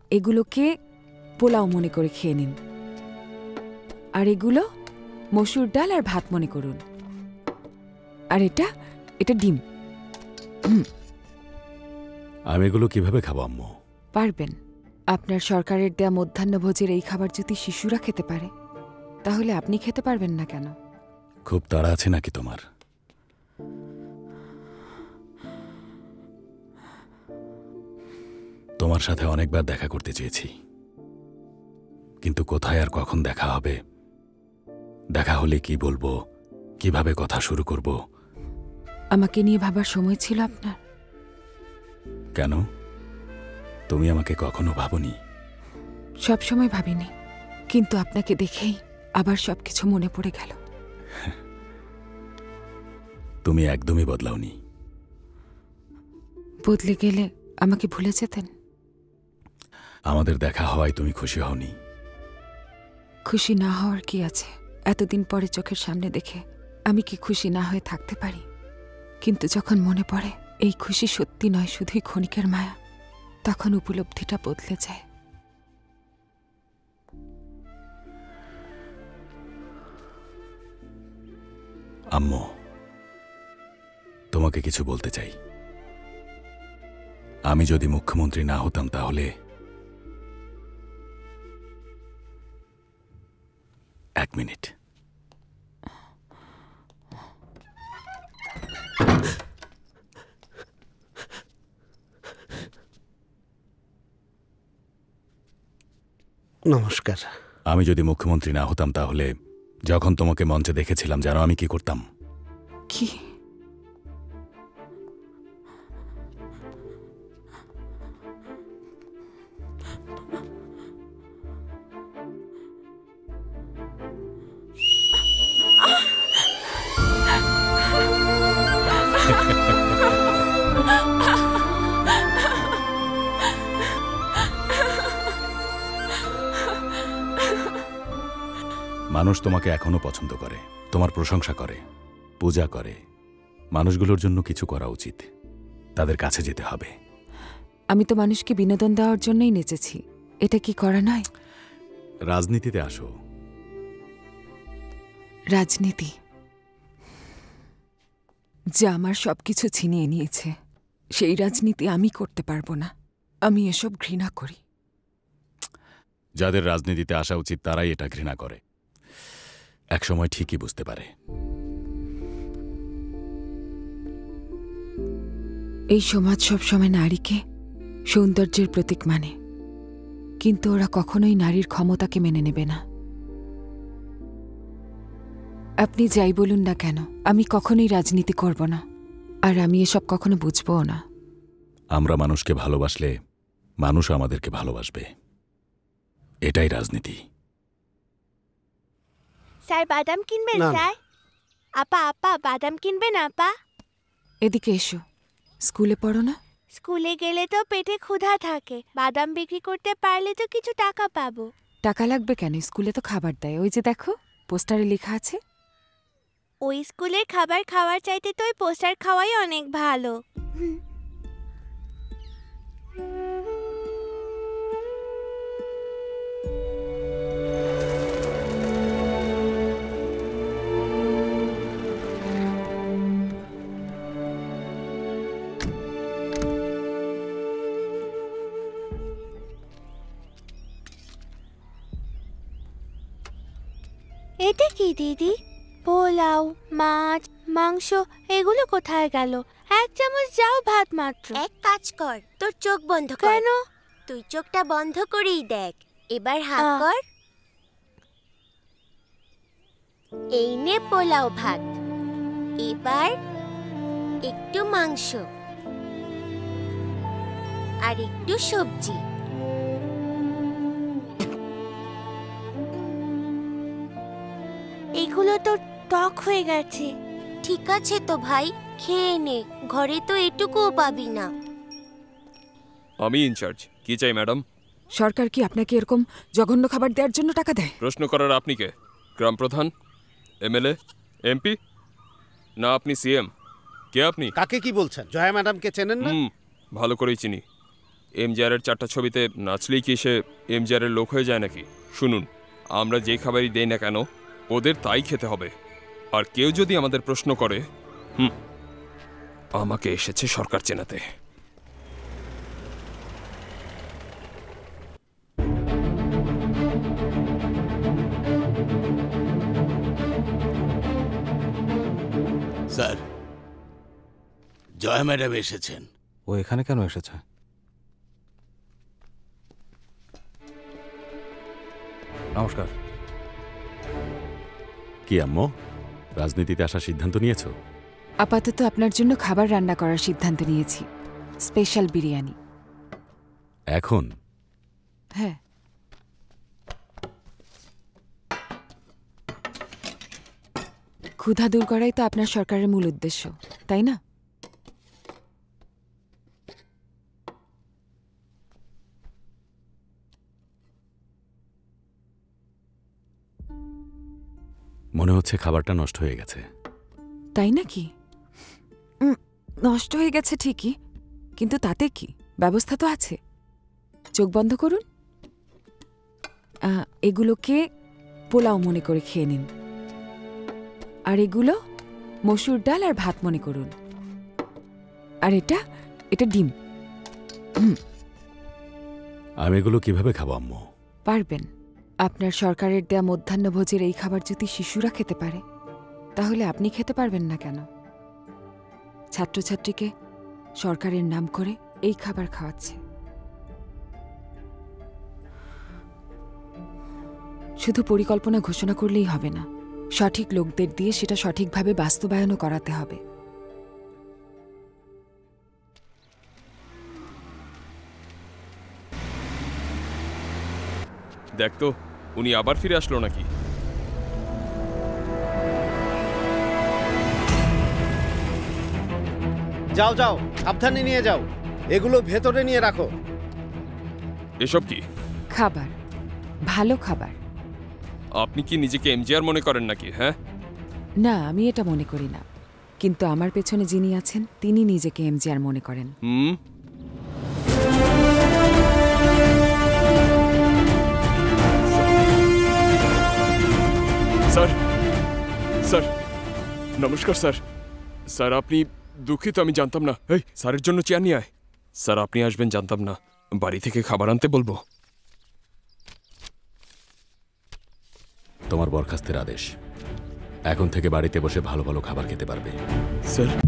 এগুলোকে পোলাও মনে করে খেয়ে নিন, আর এগুলো মসুর ডাল আর ভাত মনে করুন, আর এটা এটা ডিম। আমি এগুলো কিভাবে খাবো আম্মু? পারবেন। আপনার সরকারের দেয়া মধ্যাহ্নভোজের এই খাবার যদি শিশুরা খেতে পারে, তাহলে আপনি খেতে পারবেন না কেন? খুব তাড়া আছে নাকি তোমার? তোমার সাথে অনেকবার দেখা করতে চেয়েছি, কিন্তু কোথায় আর কখন দেখা হবে, দেখা হলে কি বলবো, কিভাবে কথা শুরু করব? আমাকে নিয়ে ভাবার সময় ছিল আপনার? কেন, তুমি আমাকে কখনো ভাবনি? সব সময় ভাবিনি, কিন্তু আপনাকে দেখেই আবার সবকিছু মনে পড়ে গেল। তুমি একদমই বদলাওনি। বদলে গেলে আমাকে ভুলে যেতেন? আমাদের দেখা হওয়ায় তুমি খুশি হওনি? খুশি না হওয়ার কি আছে? এতদিন পরে চোখের সামনে দেখে আমি কি খুশি না হয়ে থাকতে পারি? কিন্তু যখন মনে পড়ে এই খুশি সত্যি নয়, শুধুই ক্ষণিকের মায়া, তখন উপলব্ধিটা বদলে যায়। আম্মু, তোমাকে কিছু বলতে চাই। আমি যদি মুখ্যমন্ত্রী না হতাম তাহলে... এক মিনিট। নমস্কার। আমি যদি মুখ্যমন্ত্রী না হতাম তাহলে যখন তোমাকে মঞ্চে দেখেছিলাম, জানো আমি কি করতাম? কি? মানুষ তোমাকে এখনো পছন্দ করে, তোমার প্রশংসা করে, পূজা করে। মানুষগুলোর জন্য কিছু করা উচিত, তাদের কাছে যেতে হবে। আমি তো মানুষকে বিনোদন দেওয়ার জন্যই নেচেছি, এটা কি করা নয়? রাজনীতিতে আসো। রাজনীতি যা আমার সবকিছু ছিনিয়ে নিয়েছে, সেই রাজনীতি আমি করতে পারবো না। আমি এসব ঘৃণা করি। যাদের রাজনীতিতে আসা উচিত তারাই এটা ঘৃণা করে। একসময় ঠিকই বুঝতে পারে। এই সমাজ সবসময় নারীকে সৌন্দর্যের প্রতীক মানে, কিন্তু ওরা কখনোই নারীর ক্ষমতাকে মেনে নেবে না। আপনি যাই বলুন না কেন, আমি কখনোই রাজনীতি করব না, আর আমি এসব কখনো বুঝবও না। আমরা মানুষকে ভালোবাসলে মানুষ আমাদেরকে ভালোবাসবে, এটাই রাজনীতি। স্যার বাদাম কিনবেন? স্যার আপা আপা বাদাম কিনবেন? আপা এদিকে এসো। স্কুলে পড়ো না? স্কুলে গেলে তো পেটে ক্ষুধা থাকে, বাদাম বিক্রি করতে পারলে তো কিছু টাকা পাবো। টাকা লাগবে কেন? স্কুলে তো খাবার দেয়, ওই যে দেখো পোস্টারে লেখা আছে। ওই স্কুলের খাবার খাওয়ার চাইতে তো ওই পোস্টার খাওয়াই অনেক ভালো। এটা কি দিদি? পোলাও, মাছ, মাংস এগুলো কোথায় গেল? এক চামচ যাও ভাত মাত্র। এক কাজ কর, তোর চোখ বন্ধ কর। কেন? তুই চোখটা বন্ধ করেই দেখ। এবার হাত কর। এই নে পোলাও ভাত। এবার একটু মাংস আর একটু সবজি। এগুলো তো টক হয়ে গেছে। ঠিক আছে তো ভাই, খেয়ে নে, ঘরে তো এটুকুও পাবি না। আমি ইনচার্জ। কি চাই ম্যাডাম? সরকার কি আপনাকে এরকম জঘন্য খাবার দেওয়ার জন্য টাকা দেয়? প্রশ্ন করার আপনি কে? গ্রাম প্রধান, এমএলএ, এমপি, না আপনি সিএম? কে আপনি? কাকে কি বলছেন? জয়া ম্যাডামকে চেনেন না? ভালো করেই চিনি। এমজিআরের 4টা ছবিতে নাচলেই কি সে এমজিআরের লোক হয়ে যায় নাকি? শুনুন, আমরা যে খাবারই দেই না কেন ওদের তাই খেতে হবে। আর কেউ যদি আমাদের প্রশ্ন করে, আমাকে এসেছে সরকার চেনাতে। স্যার, জয় ম্যাডাম এসেছেন। ও এখানে কেন এসেছে? নমস্কার। কি আম্মু, রাজনীতিতে আসার সিদ্ধান্ত নিয়েছো? আপাতত আপনার জন্য খাবার রান্না করার সিদ্ধান্ত নিয়েছি, স্পেশাল বিরিয়ানি। এখন? হ্যাঁ। ক্ষুধা দূর করাই তো আপনার সরকারের মূল উদ্দেশ্য, তাই না? মনে হচ্ছে খাবারটা নষ্ট হয়ে গেছে। তাই নাকি? নষ্ট হয়ে গেছে ঠিকই, কিন্তু তাতে কি, ব্যবস্থা তো আছে। চোখ বন্ধ করুন, এগুলোকে পোলাও মনে করে খেয়ে নিন, আর এগুলো মসুর ডাল আর ভাত মনে করুন, আর এটা ডিম। আমি এগুলো কিভাবে খাবো আম্মু? পারবেন। আপনার সরকারের দেয়া মধ্যাহ্নভোজের এই খাবার যদি শিশুরা খেতে পারে, তাহলে আপনি খেতে পারবেন না কেন? ছাত্রছাত্রীকে সরকারের নাম করে এই খাবার খাওয়াচ্ছে। শুধু পরিকল্পনা ঘোষণা করলেই হবে না, সঠিক লোকদের দিয়ে সেটা সঠিকভাবে বাস্তবায়নও করাতে হবে। দেখ তো, উনি আবার ফিরে আসলো নাকি? যাও যাও, সাবধানে নিয়ে যাও, এগুলো ভেতরে নিয়ে রাখো। এসব কি? খাবার, ভালো খাবার। আপনি কি নিজেকে এমজিআর মনে করেন নাকি? হ্যাঁ না, আমি এটা মনে করি না, কিন্তু আমার পেছনে যিনি আছেন তিনি নিজেকে এমজিআর মনে করেন। স্যার, স্যার, নমস্কার স্যার। স্যার আপনি দুঃখিত, আমি জানতাম না। এই স্যারের জন্য চেয়ার নিয়ে আয়। স্যার আপনি আসবেন জানতাম না, বাড়ি থেকে খাবার আনতে বলবো। তোমার বরখাস্তের আদেশ, এখন থেকে বাড়িতে বসে ভালো ভালো খাবার খেতে পারবে। স্যার